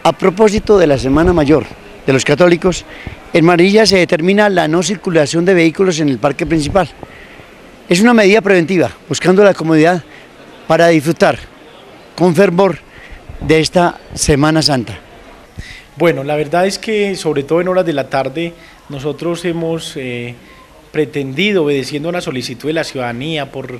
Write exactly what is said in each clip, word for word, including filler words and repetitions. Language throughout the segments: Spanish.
A propósito de la Semana Mayor de los católicos, en Marinilla se determina la no circulación de vehículos en el parque principal. Es una medida preventiva, buscando la comodidad para disfrutar con fervor de esta Semana Santa. Bueno, la verdad es que sobre todo en horas de la tarde nosotros hemos eh, pretendido, obedeciendo a una solicitud de la ciudadanía por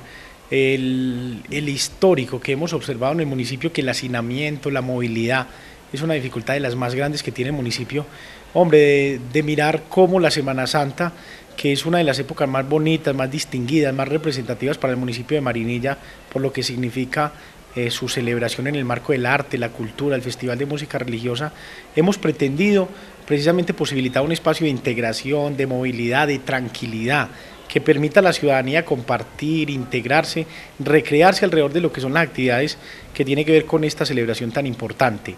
el, el histórico que hemos observado en el municipio, que el hacinamiento, la movilidad es una dificultad de las más grandes que tiene el municipio, hombre, de, de mirar cómo la Semana Santa, que es una de las épocas más bonitas, más distinguidas, más representativas para el municipio de Marinilla, por lo que significa eh, su celebración en el marco del arte, la cultura, el Festival de Música Religiosa, hemos pretendido precisamente posibilitar un espacio de integración, de movilidad, de tranquilidad, que permita a la ciudadanía compartir, integrarse, recrearse alrededor de lo que son las actividades que tienen que ver con esta celebración tan importante.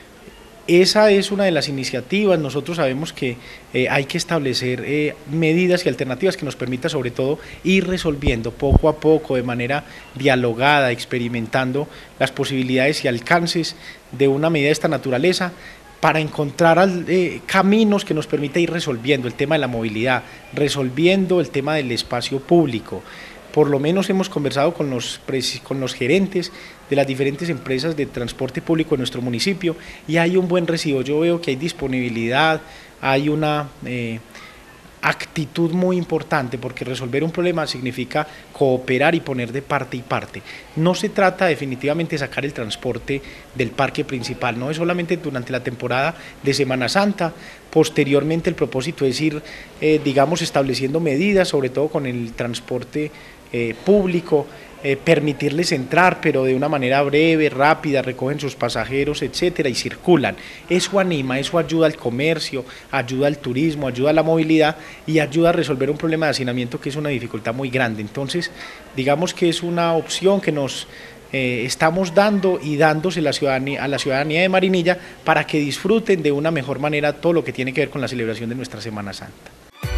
Esa es una de las iniciativas. Nosotros sabemos que eh, hay que establecer eh, medidas y alternativas que nos permita sobre todo ir resolviendo poco a poco, de manera dialogada, experimentando las posibilidades y alcances de una medida de esta naturaleza, para encontrar eh, caminos que nos permita ir resolviendo el tema de la movilidad, resolviendo el tema del espacio público. Por lo menos hemos conversado con los, con los gerentes de las diferentes empresas de transporte público en nuestro municipio y hay un buen recibo. Yo veo que hay disponibilidad, hay una eh, actitud muy importante, porque resolver un problema significa cooperar y poner de parte y parte. No se trata definitivamente de sacar el transporte del parque principal, no es solamente durante la temporada de Semana Santa. Posteriormente el propósito es ir, eh, digamos, estableciendo medidas, sobre todo con el transporte eh, público, eh, permitirles entrar, pero de una manera breve, rápida, recogen sus pasajeros, etcétera, y circulan. Eso anima, eso ayuda al comercio, ayuda al turismo, ayuda a la movilidad y ayuda a resolver un problema de hacinamiento que es una dificultad muy grande. Entonces, digamos que es una opción que nos eh, estamos dando y dándose la ciudadanía, a la ciudadanía de Marinilla, para que disfruten de una mejor manera todo lo que tiene que ver con la celebración de nuestra Semana Santa.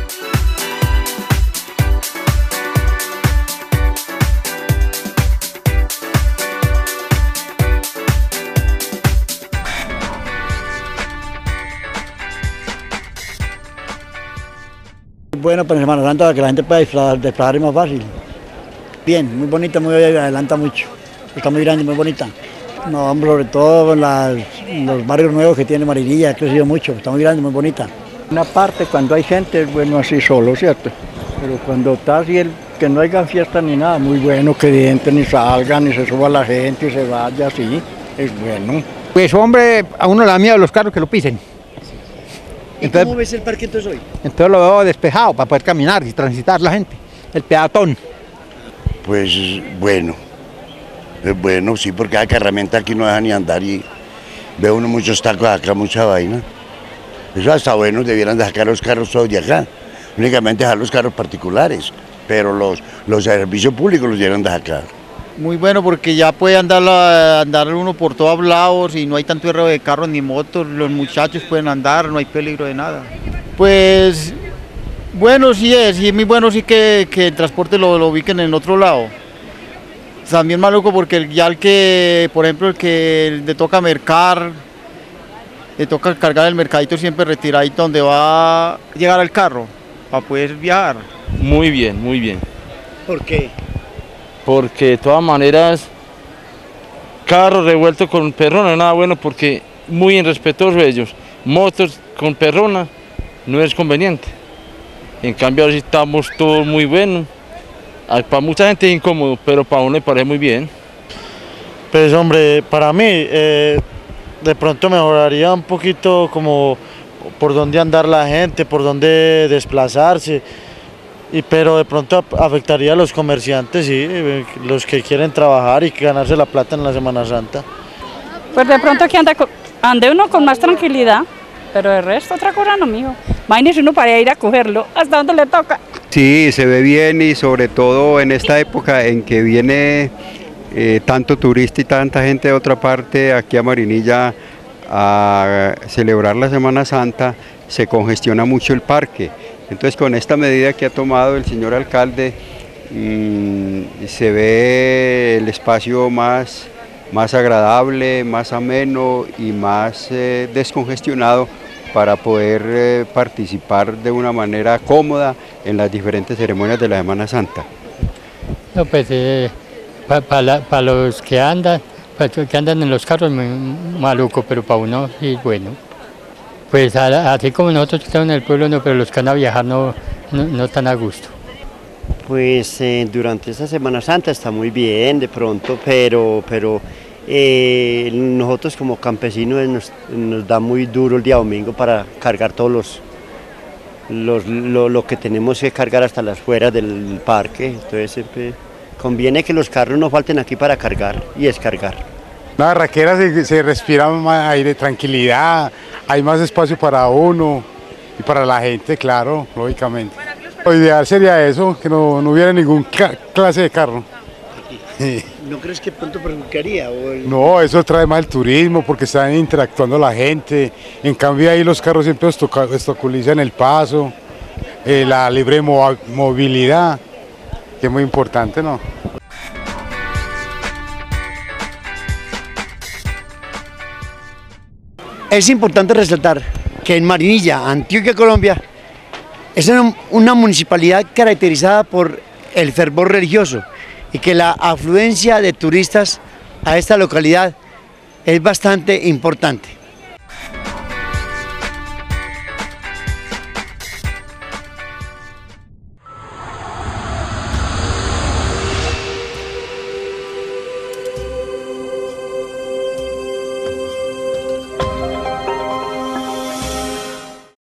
Bueno, para Semana Santa, para que la gente pueda desplazar, desplazar más fácil. Bien, muy bonita, muy adelanta mucho. Está muy grande, muy bonita. No, hombre, sobre todo las, los barrios nuevos que tiene Marinilla, ha crecido mucho, está muy grande, muy bonita. Una parte, cuando hay gente, es bueno así solo, ¿cierto? Pero cuando está así, el, que no haya fiesta ni nada, muy bueno que entren y salgan y se suba la gente y se vaya así, es bueno. Pues hombre, a uno le da miedo los carros que lo pisen. ¿Y entonces, cómo ves el parque entonces hoy? Entonces lo veo despejado para poder caminar y transitar la gente, el peatón. Pues bueno, es bueno, sí, porque la herramienta aquí no deja ni andar y veo uno muchos tacos acá, mucha vaina. Eso hasta bueno, debieran de sacar los carros todos de acá, únicamente dejar los carros particulares, pero los, los servicios públicos los debieran de sacar. Muy bueno, porque ya puede andar, andar uno por todos lados y no hay tanto error de carros ni motos, los muchachos pueden andar, no hay peligro de nada. Pues bueno, sí es, sí es muy bueno sí que, que el transporte lo, lo ubiquen en otro lado. También maluco porque ya el que, por ejemplo, el que le toca mercar, le toca cargar el mercadito siempre retiradito donde va a llegar al carro para poder viajar. Muy bien, muy bien. ¿Por qué? Porque de todas maneras, carros revueltos con perrona no es nada bueno, porque muy irrespetuosos ellos. Motos con perrona no es conveniente. En cambio ahora sí estamos todos muy buenos. Para mucha gente es incómodo, pero para uno me parece muy bien. Pues hombre, para mí eh, de pronto mejoraría un poquito como por dónde andar la gente, por dónde desplazarse. Y, pero de pronto afectaría a los comerciantes, sí, los que quieren trabajar y ganarse la plata en la Semana Santa. Pues de pronto que anda, ande uno con más tranquilidad, pero el resto otra cosa no, mijo. Imagínese uno para ir a cogerlo hasta donde le toca. Sí, se ve bien y sobre todo en esta época en que viene eh, tanto turista y tanta gente de otra parte aquí a Marinilla a celebrar la Semana Santa, se congestiona mucho el parque. Entonces con esta medida que ha tomado el señor alcalde mmm, se ve el espacio más más agradable, más ameno y más eh, descongestionado para poder eh, participar de una manera cómoda en las diferentes ceremonias de la Semana Santa. No, pues eh, para pa pa los que andan, para los que andan en los carros, muy maluco, pero para uno sí es bueno. Pues a, así como nosotros que estamos en el pueblo, no, pero los que van a viajar no, no, no están a gusto. Pues eh, durante esta Semana Santa está muy bien de pronto, pero, pero eh, nosotros como campesinos nos, nos da muy duro el día domingo para cargar todos los, los lo, lo que tenemos que cargar hasta las fueras del parque. Entonces siempre conviene que los carros no falten aquí para cargar y descargar. La Barraquera se, se respira más aire, tranquilidad, hay más espacio para uno y para la gente, claro, lógicamente. Lo ideal sería eso, que no, no hubiera ningún clase de carro. ¿No crees que pronto perjudicaría? O el... No, eso trae más el turismo porque están interactuando la gente. En cambio ahí los carros siempre obstaculizan el paso, eh, la libre movilidad, que es muy importante, ¿no? Es importante resaltar que en Marinilla, Antioquia, Colombia, es una, una municipalidad caracterizada por el fervor religioso y que la afluencia de turistas a esta localidad es bastante importante.